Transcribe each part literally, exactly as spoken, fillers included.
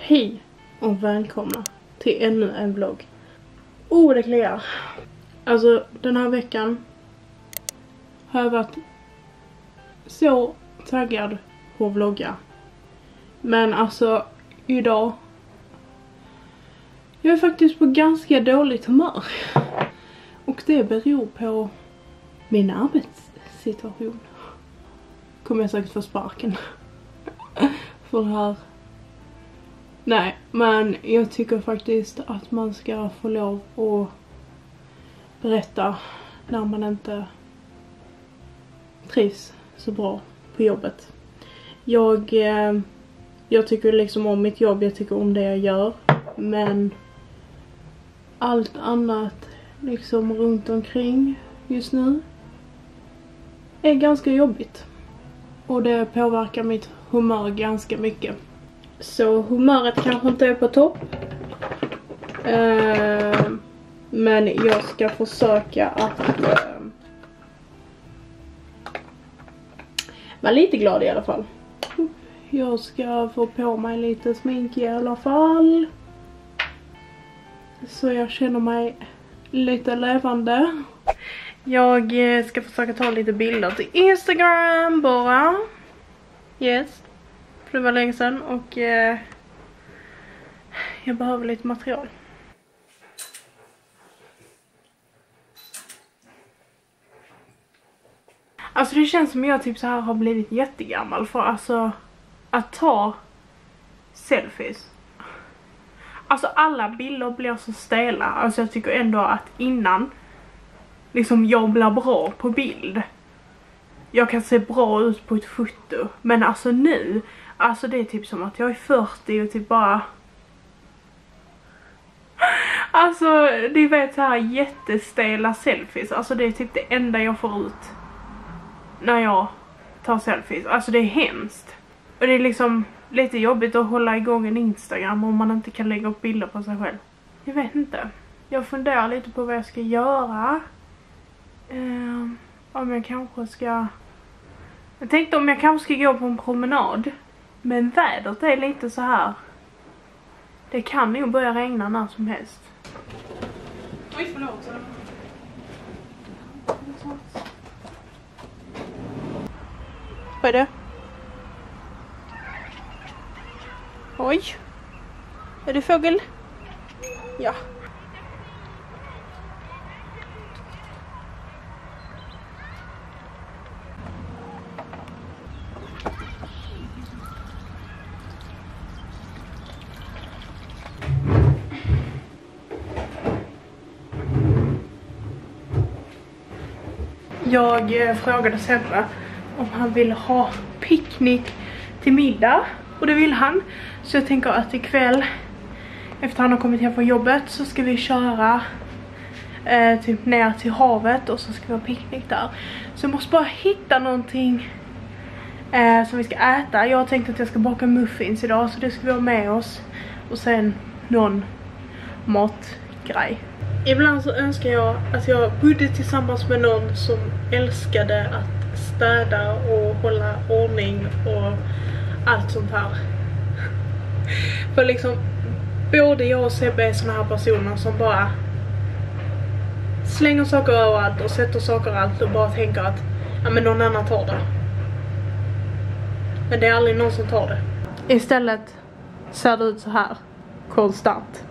Hej och välkomna till ännu en vlogg. Oh, det kliar. Alltså den här veckan har jag varit så taggad på att vlogga. Men alltså idag jag är faktiskt på ganska dåligt humör. Och det beror på min arbetssituation. Kommer jag säkert få sparken för det här. Nej, men jag tycker faktiskt att man ska få lov att berätta när man inte trivs så bra på jobbet. Jag, eh, jag tycker liksom om mitt jobb, jag tycker om det jag gör. Men allt annat liksom runt omkring just nu är ganska jobbigt. Och det påverkar mitt humör ganska mycket. Så humöret kanske inte är på topp. Uh, men jag ska försöka att uh, vara lite glad i alla fall. Jag ska få på mig lite smink i alla fall. Så jag känner mig lite levande. Jag ska försöka ta lite bilder till Instagram bara. Yes. För det var länge sedan och eh, jag behöver lite material. Alltså det känns som jag typ så här har blivit jättegammal för alltså att ta selfies. Alltså alla bilder blir så stela. Alltså jag tycker ändå att innan liksom jag blir bra på bild. Jag kan se bra ut på ett foto. Men alltså nu, alltså det är typ som att jag är fyrtio och typ bara... Alltså ni vet så här jättestela selfies. Alltså det är typ det enda jag får ut när jag tar selfies. Alltså det är hemskt. Och det är liksom lite jobbigt att hålla igång en Instagram om man inte kan lägga upp bilder på sig själv. Jag vet inte. Jag funderar lite på vad jag ska göra. Um, om jag kanske ska... Jag tänkte om jag kanske ska gå på en promenad. Men vädret är lite så här. Det kan nog börja regna när som helst. Oj, förlåt. Vad är det? Oj. Är det fågel? Ja. Jag eh, frågade Sebbe om han ville ha picknick till middag. Och det vill han. Så jag tänker att ikväll, efter han har kommit hem från jobbet, så ska vi köra eh, typ ner till havet. Och så ska vi ha picknick där. Så jag måste bara hitta någonting eh, som vi ska äta. Jag har tänkt att jag ska baka muffins idag, så det ska vi ha med oss. Och sen någon matgrej. Ibland så önskar jag att jag bodde tillsammans med någon som älskade att städa och hålla ordning och allt sånt här. För liksom, både jag och Sebbe är såna här personer som bara slänger saker överallt och sätter saker allt och bara tänker att ja, men någon annan tar det. Men det är aldrig någon som tar det. Istället ser det ut så här konstant.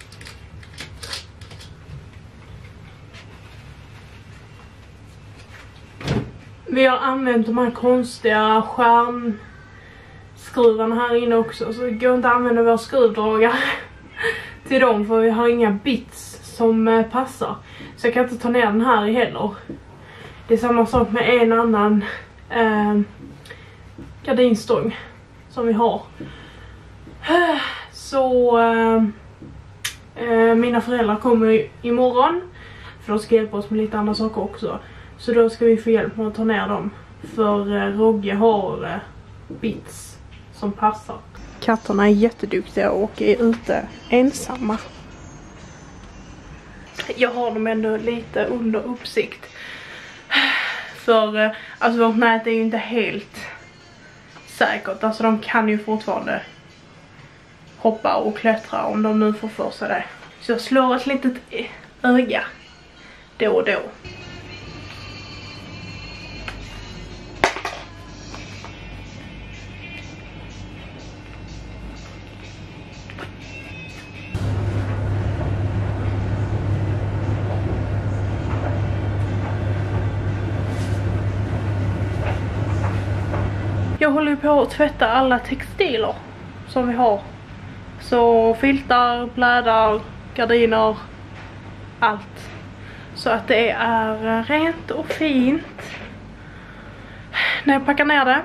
Vi har använt de här konstiga skärmskruvarna här inne också. Så det går inte att använda våra skruvdragare till dem, för vi har inga bits som passar. Så jag kan inte ta ner den här heller. Det är samma sak med en annan eh, gardinstång som vi har. Så eh, eh, mina föräldrar kommer imorgon. För de ska hjälpa oss med lite andra saker också. Så då ska vi få hjälp med att ta ner dem. För eh, Rogge har eh, bits som passar. Katterna är jätteduktiga och är ute ensamma. Jag har dem ändå lite under uppsikt. För eh, alltså vårt nät är ju inte helt säkert. Alltså de kan ju fortfarande hoppa och klättra om de nu får för sig det. Så jag slår ett litet öga då och då. Jag håller på att tvätta alla textiler som vi har. Så filtar, plädar, gardiner, allt. Så att det är rent och fint när jag packar ner det.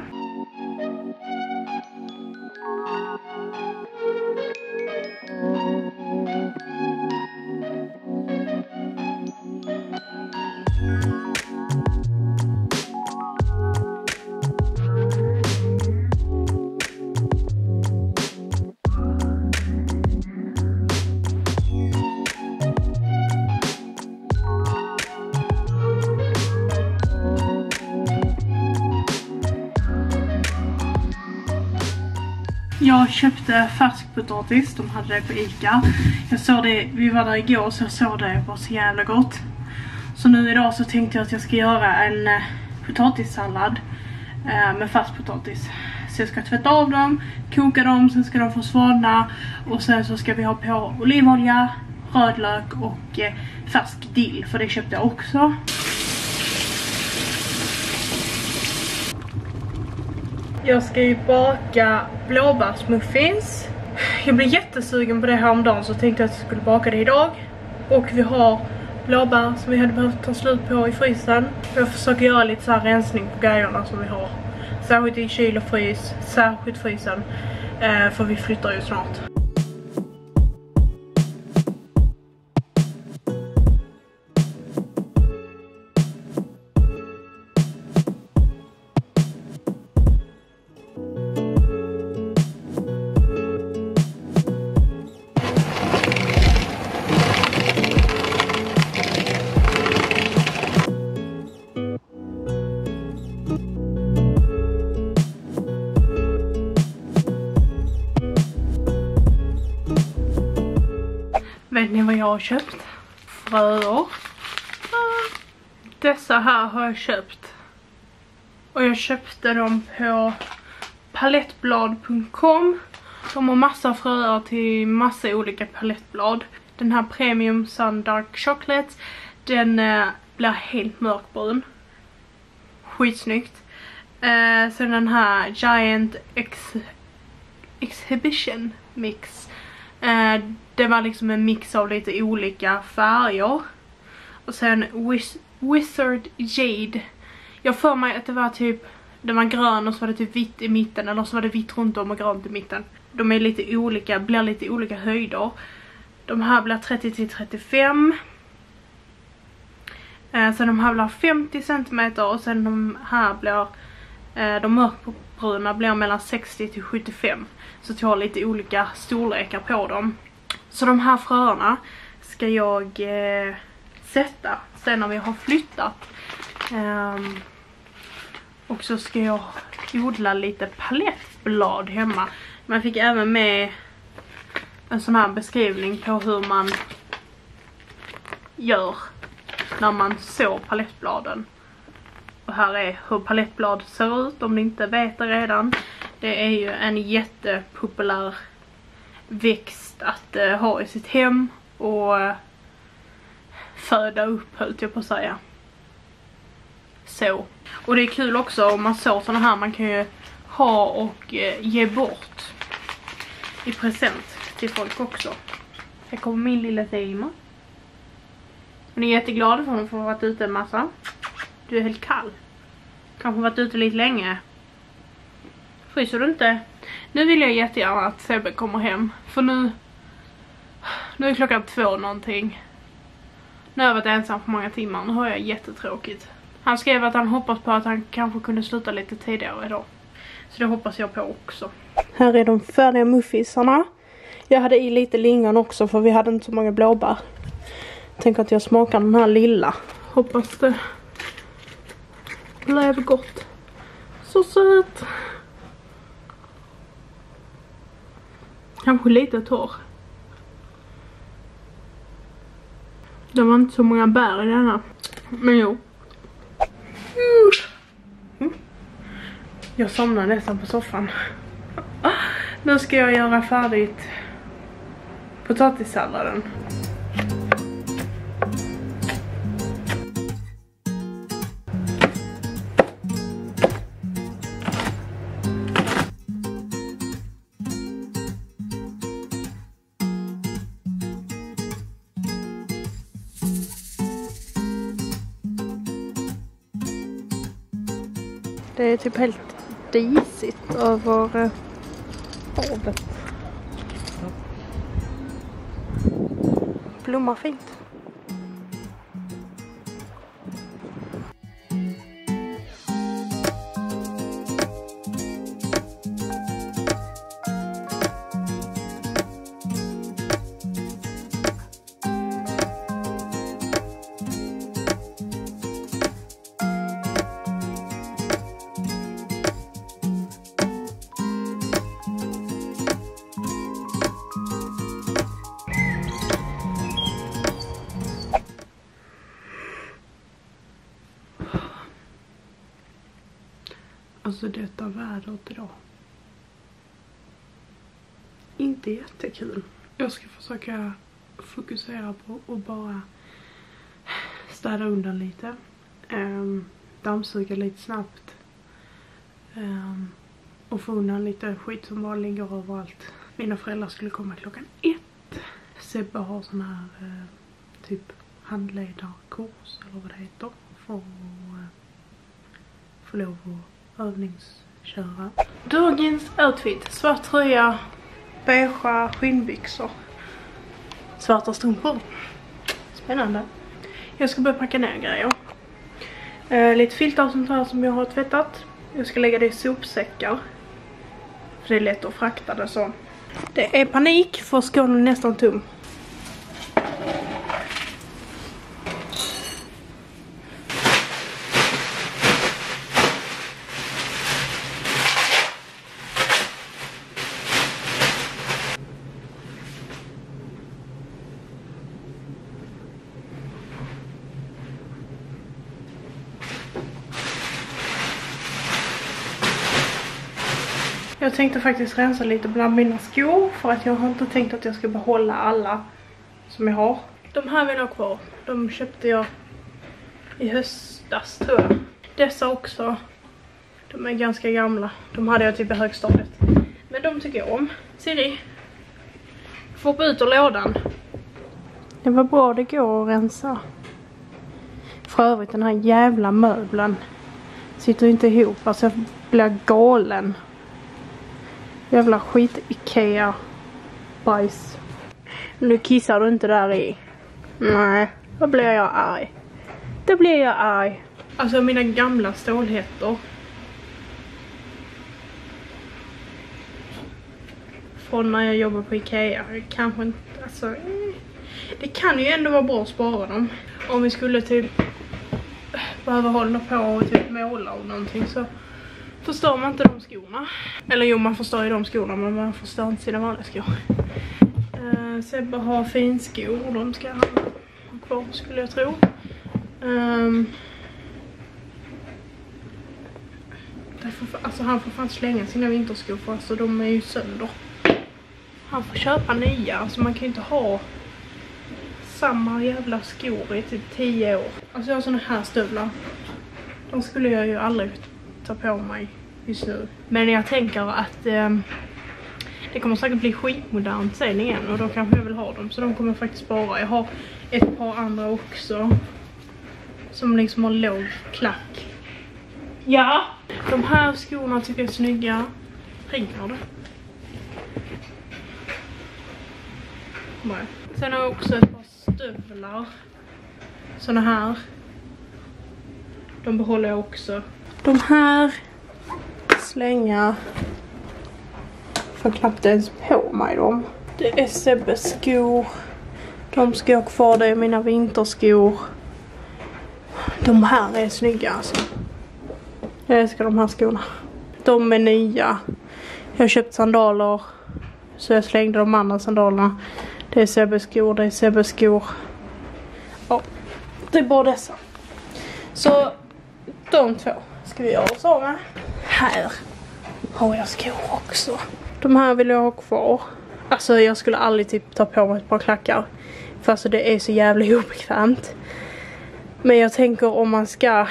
Jag köpte färskpotatis, de hade det på Ica. Jag såg det, vi var där igår så jag såg det var så jävla gott. Så nu idag så tänkte jag att jag ska göra en eh, potatissallad eh, med färskpotatis. Så jag ska tvätta av dem, koka dem, sen ska de få svalna. Och sen så ska vi ha på olivolja, rödlök och eh, färsk dill, för det köpte jag också. Jag ska ju baka blåbärsmuffins. Jag blev jättesugen på det här om dagen så tänkte jag att jag skulle baka det idag. Och vi har blåbär som vi hade behövt ta slut på i frysen. Jag försöker göra lite så här rensning på grejerna som vi har. Särskilt i kyl och frys, särskilt frysen. Eh, för vi flyttar ju snart. Vet ni vad jag har köpt? Fröer. Dessa här har jag köpt. Och jag köpte dem på palettblad punkt com. De har massa fröer till massa olika palettblad. Den här Premium Sun Dark Chocolate, den eh, blir helt mörkbrun. Skitsnyggt. Eh, sen den här Giant Ex Exhibition Mix. Eh, det var liksom en mix av lite olika färger. Och sen Wiz Wizard Jade. Jag får mig att det var typ, den var grön och så var det typ vitt i mitten. Eller så var det vitt runt om och grönt i mitten. De är lite olika, blir lite olika höjder. De här blir trettio till trettiofem. Eh, sen de här blir femtio centimeter. Och sen de här blir, eh, de mörkbruna blir mellan sextio till sjuttiofem. Så jag har lite olika storlekar på dem. Så de här fröerna ska jag eh, sätta sen när vi har flyttat. Um, och så ska jag odla lite palettblad hemma. Man fick även med en sån här beskrivning på hur man gör när man sår palettbladen. Och här är hur palettblad ser ut om ni inte vet det redan. Det är ju en jättepopulär växt att uh, ha i sitt hem och uh, föda upp, höll jag på att säga. Så. Och det är kul också om man så såna här, man kan ju ha och uh, ge bort i present till folk också. Här kommer min lilla Thema. Hon är jätteglad för hon får varit ute en massa. Du är helt kall. Kanske varit ute lite länge. Fryser du inte? Nu vill jag jättegärna att Sebbe kommer hem. För nu Nu är klockan två någonting. Nu har jag varit ensam för många timmar. Nu har jag jättetråkigt. Han skrev att han hoppas på att han kanske kunde sluta lite tidigare idag. Så det hoppas jag på också. Här är de färdiga muffisarna. Jag hade i lite lingon också för vi hade inte så många blåbär. Tänk att jag smakar den här lilla. Hoppas det blev gott. Så söt. Kanske lite torr. Det var inte så många bär i denna. Men jo. Mm. Jag somnar nästan på soffan. Nu ska jag göra färdigt potatissalladen. Det är typ helt disigt över eh, havet. Blommar fint. Alltså detta vädret idag. Inte jättekul. Jag ska försöka fokusera på att bara städa undan lite. Um, dammsuga lite snabbt. Um, och få undan lite skit som bara ligger överallt. Mina föräldrar skulle komma klockan ett. Sebbe har sån här uh, typ handledarkurs eller vad det heter. För att uh, få lov att övningsköra. Dagens outfit. Svart tröja, beigea skinnbyxor, svarta strumpor. Spännande. Jag ska börja packa ner grejer. Eh, lite filtar och sånt här som jag har tvättat. Jag ska lägga det i sopsäckar. För det är lätt att frakta det så. Det är panik för skålen är nästan tom. Jag tänkte faktiskt rensa lite bland mina skor. För att jag har inte tänkt att jag ska behålla alla som jag har. De här vill jag ha kvar. De köpte jag i höstas tror jag. Dessa också. De är ganska gamla. De hade jag typ i högstadiet. Men de tycker jag om. Siri. Få upp ut ur lådan. Det var bra det går att rensa. För övrigt den här jävla möblen sitter inte ihop. Alltså jag blir galen. Jävla skit Ikea bajs. Nu kissar du inte där i. Nej, då blir jag arg. Då blir jag arg. Alltså mina gamla stålheter. Från när jag jobbar på Ikea. Kanske inte, alltså. Det kan ju ändå vara bra att spara dem. Om vi skulle typ behöva hålla på och typ måla och någonting så förstår man inte de skorna. Eller jo, man förstår ju de skorna, men man förstår inte sina vanliga skor. Uh, Sebbe har finskor och de ska han ha kvar skulle jag tro. Um, därför, alltså han får fan slänga sina vinterskor för alltså de är ju sönder. Han får köpa nya, alltså man kan ju inte ha samma jävla skor i typ tio år. Alltså jag har såna här stövlar. De skulle jag ju aldrig ta på mig just nu. Men jag tänker att eh, det kommer säkert bli skitmodernt sen igen. Och då kanske jag vill ha dem. Så de kommer jag faktiskt spara. Jag har ett par andra också. Som liksom har låg klack. Ja! De här skorna tycker jag är snygga. Ringer det? Nej. Sen har jag också ett par stövlar. Såna här. De behåller jag också. De här slänga. Får knappt ens på mig dem. Det är Sebbes skor. De ska jag kvar, det är mina vinterskor. De här är snygga alltså. Jag älskar de här skorna. De är nya. Jag har köpt sandaler. Så jag slängde de andra sandalerna. Det är Sebbes skor, det är Sebbes skor. Ja, det är bara dessa. Så de två ska vi göra oss av med. Här har jag skor också. De här vill jag ha kvar. Alltså jag skulle aldrig typ ta på mig ett par klackar. För alltså det är så jävla obekvämt. Men jag tänker om man ska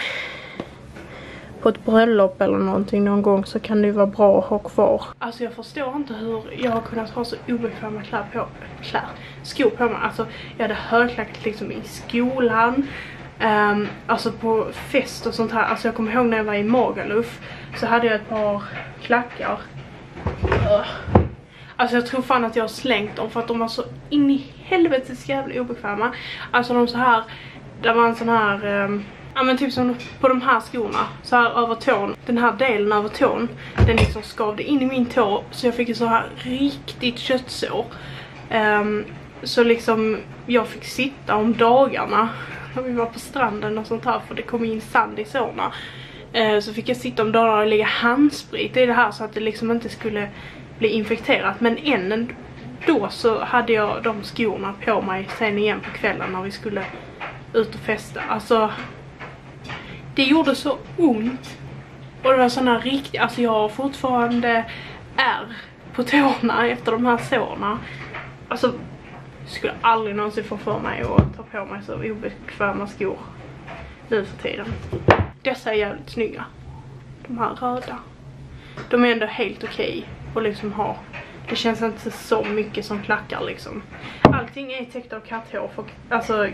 på ett bröllop eller någonting någon gång så kan det ju vara bra att ha kvar. Alltså jag förstår inte hur jag har kunnat ha så obekväma kläder på, kläder, skor på mig. Alltså jag hade högklackat liksom i skolan. Um, alltså på fest och sånt här. Alltså jag kommer ihåg när jag var i Magaluf så hade jag ett par klackar. Uh. Alltså jag tror fan att jag har slängt dem för att de var så in i helvetes jävla obekväma. Alltså de så här, där var en sån här, um, ja men typ som på de här skorna, så här över tån. Den här delen över tån, den liksom skavde in i min tå så jag fick ett så här riktigt köttsår. Um, så liksom jag fick sitta om dagarna när vi var på stranden och sånt här för det kom in sand i såna. Uh, så fick jag sitta om dagarna och lägga handsprit i det här så att det liksom inte skulle bli infekterat. Men än då så hade jag de skorna på mig sen igen på kvällen när vi skulle ut och festa. Alltså det gjorde så ont. Och det var såna riktigt, alltså jag har fortfarande ärr på tårna efter de här sårna. Alltså skulle aldrig någonsin få för mig att ta på mig så obekväma skor nu för tiden. Dessa är jävligt snygga. De här röda. De är ändå helt okej att liksom ha. Det känns inte så mycket som klackar liksom. Allting är täckt av katthår. För, alltså,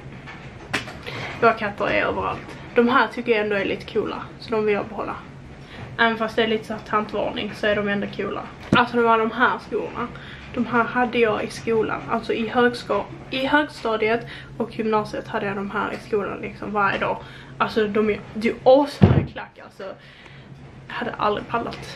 våra katter är överallt. De här tycker jag ändå är lite coola. Så de vill jag behålla. Även fast det är lite så tantvarning så är de ändå coola. Alltså det var de här skorna. De här hade jag i skolan. Alltså i, högsko i högstadiet och gymnasiet hade jag de här i skolan liksom varje dag. Alltså de är ju asfärg klack. Alltså jag hade aldrig pallat.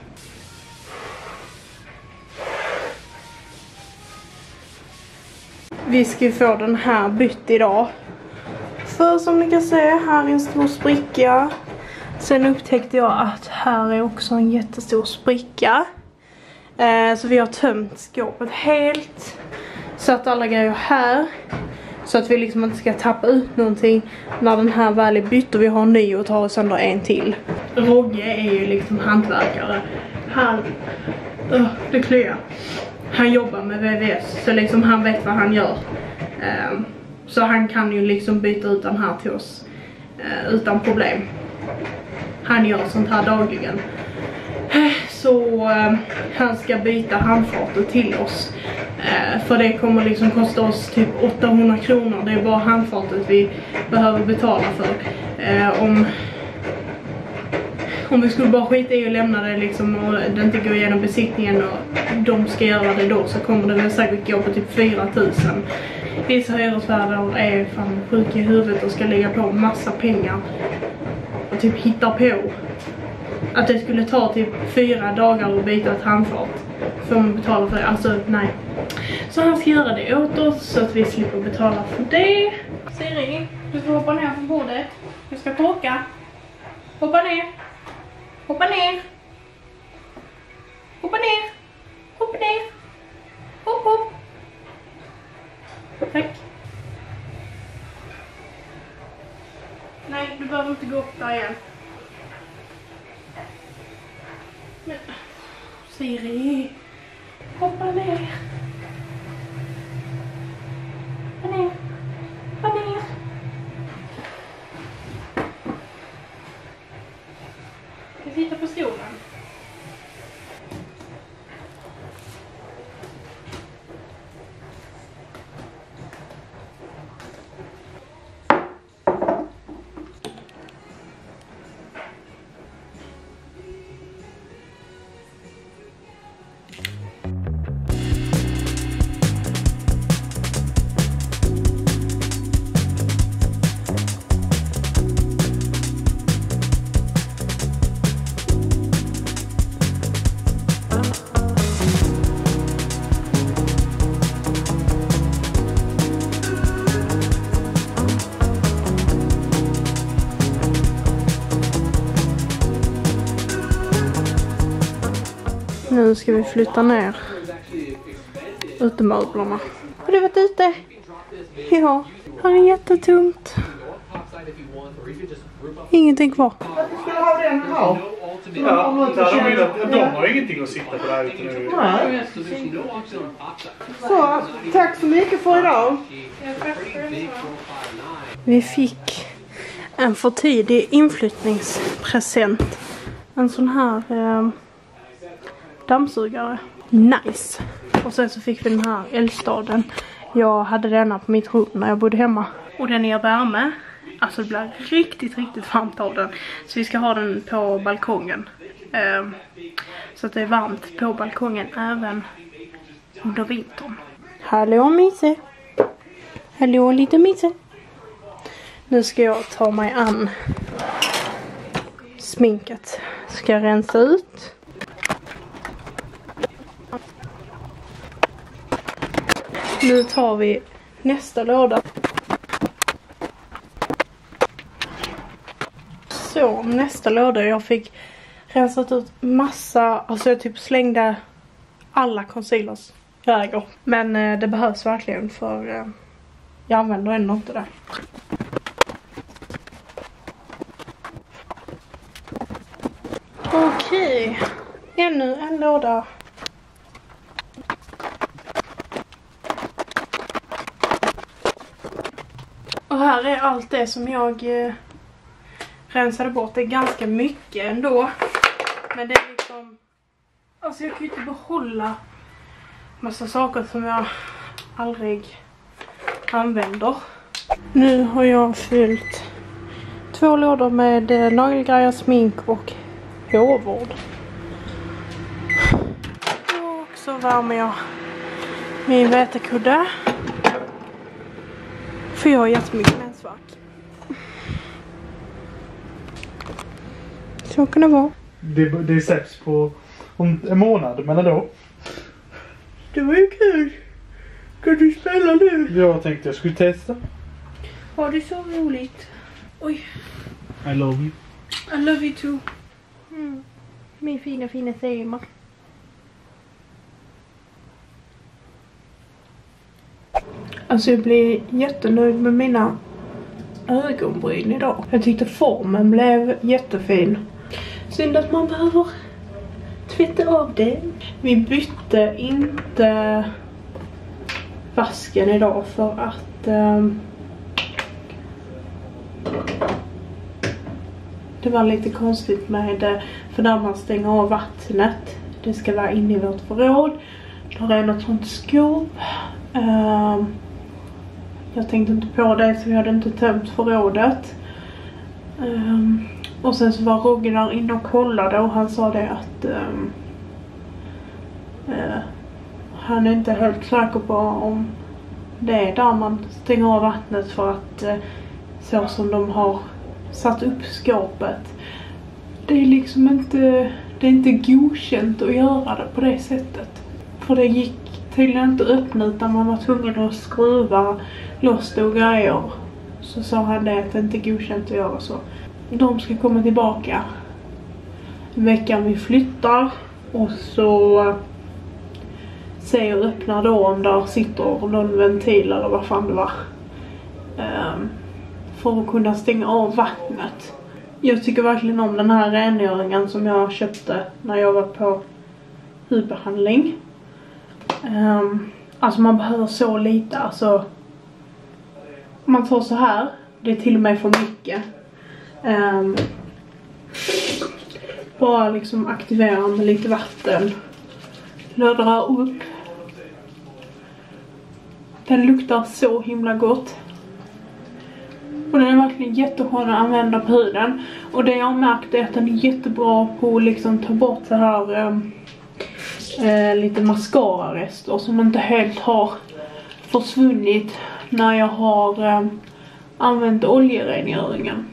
Vi ska få den här bytt idag. För som ni kan se, här är en stor spricka. Sen upptäckte jag att här är också en jättestor spricka. Eh, så vi har tömt skåpet helt. Satt alla grejer här. Så att vi liksom inte ska tappa ut någonting när den här väl är bytt och vi har en ny och tar sönder en till. Rogge är ju liksom hantverkare. Han, uh, det kliar. Han jobbar med V V S så liksom han vet vad han gör. Uh, så han kan ju liksom byta ut den här till oss uh, utan problem. Han gör sånt här dagligen. Så uh, han ska byta handfatet till oss. Uh, för det kommer liksom kosta oss typ åttahundra kronor. Det är bara handfatet vi behöver betala för. Uh, om, om vi skulle bara skita i och lämna det liksom och det inte går igenom besiktningen och de ska göra det då så kommer det väl säkert gå på typ fyra tusen. Vissa hyresvärdar är fan sjuka i huvudet och ska lägga på massa pengar och typ hitta på att det skulle ta typ fyra dagar att byta ett handfat för man betalar för det. Alltså nej. Så han ska göra det åt oss så att vi slipper betala för det. Siri, du får hoppa ner från bordet. Jag ska torka. Hoppa ner. Hoppa ner. Hoppa ner. Hoppa ner. Hopp, hopp. Tack. Nej, du behöver inte gå upp där igen. Men, Siri. Hoppa ner. Hoppa ner. Hoppa ner. Jag sitter på stolen. Nu ska vi flytta ner utemöblerna. Har du varit ute? Ja, här är jättetomt. Ingenting kvar. Varför ska jag ha den här? Ja, de, de har ingenting att sitta på där ute nu. Nej. Så, tack så mycket för idag. Vi fick en för tidig inflyttningspresent. En sån här eh, dammsugare. Nice. Och sen så fick vi den här eldstaden. Jag hade denna på mitt rum när jag bodde hemma. Och den ger värme. Alltså det blir riktigt, riktigt varmt av den. Så vi ska ha den på balkongen. Eh, så att det är varmt på balkongen även under vintern. Hallå Mise. Hallå lite Mise. Nu ska jag ta mig an sminket. Ska jag rensa ut. Nu tar vi nästa låda. Så, nästa låda. Jag fick rensat ut massa. Alltså jag typ slängde alla concealers väger. Men eh, det behövs verkligen för eh, jag använder ändå inte det. Okej. Ännu en låda. Och här är allt det som jag eh, rensade bort. Det är ganska mycket ändå. Men det är liksom... Alltså jag kan ju inte behålla massa saker som jag aldrig använder. Nu har jag fyllt två lådor med eh, nagelgrejer, smink och hårvård. Och så värmer jag min vätekudde. För jag har jättemycket mensvärk. Så kan det vara. Det, det sätts på om en månad, men då. Det var ju kul. Kan du spela nu? Jag tänkte jag skulle testa. Ja, det är så roligt. Oj. I love you. I love you too. Mm. Min fina, fina tema. Alltså jag blir jättenöjd med mina ögonbryn idag. Jag tyckte formen blev jättefin. Synd att man behöver tvätta av det. Vi bytte inte vasken idag för att um, det var lite konstigt med det. För när man stänger av vattnet, det ska vara inne i vårt förråd. Då är något sånt skåp. Um, jag tänkte inte på det, så vi hade inte tömt förrådet. Um, och sen så var Roger där inne och kollade och han sa det att um, uh, han är inte helt säker på om det är där man stänger av vattnet, för att uh, så som de har satt upp skåpet, det är liksom inte, det är inte godkänt att göra det på det sättet. För det gick tydligen inte öppna, utan man var tvungen att skruva loss och grejer. Så sa han det att det inte är godkänt att göra så. De ska komma tillbaka veckan vi flyttar. Och så säger och öppnar då om där sitter någon ventil eller vad fan det var. Um, för att kunna stänga av vattnet. Jag tycker verkligen om den här rengöringen som jag köpte när jag var på hudbehandling. Um, alltså man behöver så lite. Alltså man tar så här. Det är till och med för mycket. Um, bara liksom aktivera med lite vatten. Lödra upp. Den luktar så himla gott. Och den är verkligen jätteskön att använda på huden. Och det jag har märkt är att den är jättebra på att liksom ta bort så här um, eh, lite mascara-rester som inte helt har försvunnit när jag har eh, använt oljerengöringen.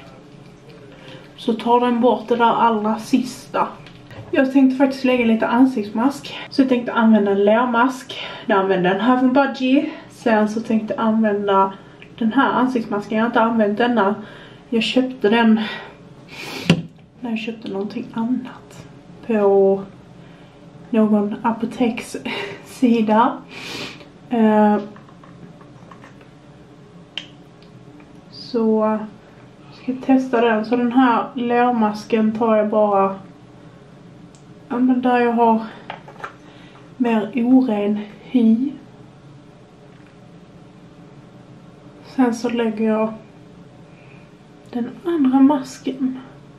Så tar den bort det där allra sista. Jag tänkte faktiskt lägga lite ansiktsmask. Så jag tänkte använda en lermask. Jag använde en Have and Budgie. Sen så tänkte jag använda den här ansiktsmasken. Jag har inte använt denna. Jag köpte den när jag köpte någonting annat på någon apotekssida. sida. Uh, så ska jag testa den. Så den här lärmasken tar jag bara, ja, men där jag har mer oren hy. Sen så lägger jag den andra masken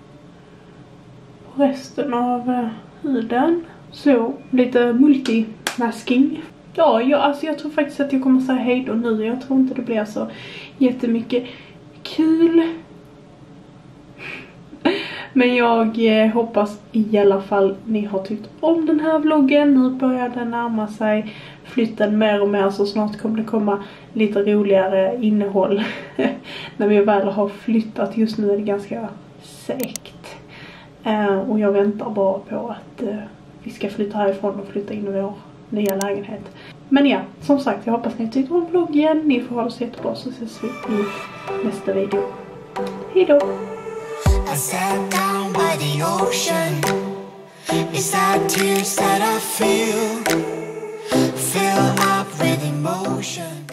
på resten av uh, huden. Så, lite multimasking. Ja, jag, alltså jag tror faktiskt att jag kommer säga hej då nu. Jag tror inte det blir så jättemycket kul. Men jag eh, hoppas i alla fall ni har tyckt om den här vloggen. Nu börjar den närma sig flytten mer och mer, så snart kommer det komma lite roligare innehåll när vi väl har flyttat. Just nu är det ganska segt. Uh, och jag väntar bara på att uh, vi ska flytta härifrån och flytta in i vår nya lägenhet. Men ja, som sagt, jag hoppas ni tyckte om vloggen. Ni får ha det så jättebra, så ses vi i nästa video. Hej då! I sat down by the ocean. It's that tears that I feel, fill up with emotion.